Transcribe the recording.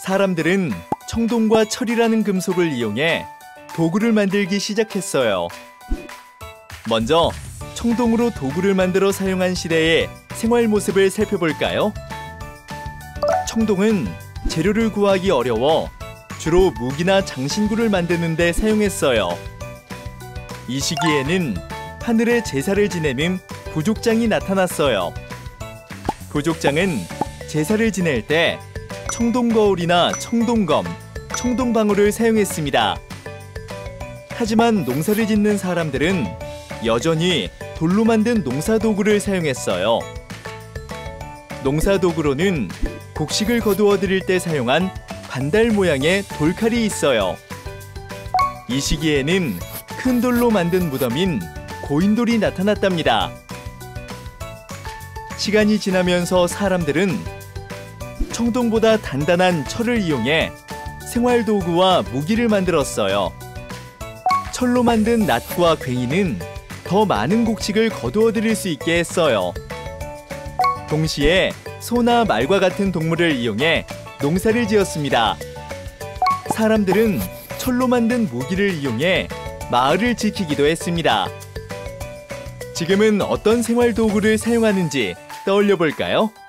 사람들은 청동과 철이라는 금속을 이용해 도구를 만들기 시작했어요. 먼저 청동으로 도구를 만들어 사용한 시대의 생활 모습을 살펴볼까요? 청동은 재료를 구하기 어려워 주로 무기나 장신구를 만드는 데 사용했어요. 이 시기에는 하늘에 제사를 지내는 부족장이 나타났어요. 부족장은 제사를 지낼 때 청동거울이나 청동검, 청동방울을 사용했습니다. 하지만 농사를 짓는 사람들은 여전히 돌로 만든 농사도구를 사용했어요. 농사도구로는 곡식을 거두어 드릴 때 사용한 반달 모양의 돌칼이 있어요. 이 시기에는 큰 돌로 만든 무덤인 고인돌이 나타났답니다. 시간이 지나면서 사람들은 청동보다 단단한 철을 이용해 생활도구와 무기를 만들었어요. 철로 만든 낫과 괭이는 더 많은 곡식을 거두어 들일 수 있게 했어요. 동시에 소나 말과 같은 동물을 이용해 농사를 지었습니다. 사람들은 철로 만든 무기를 이용해 마을을 지키기도 했습니다. 지금은 어떤 생활도구를 사용하는지 떠올려 볼까요?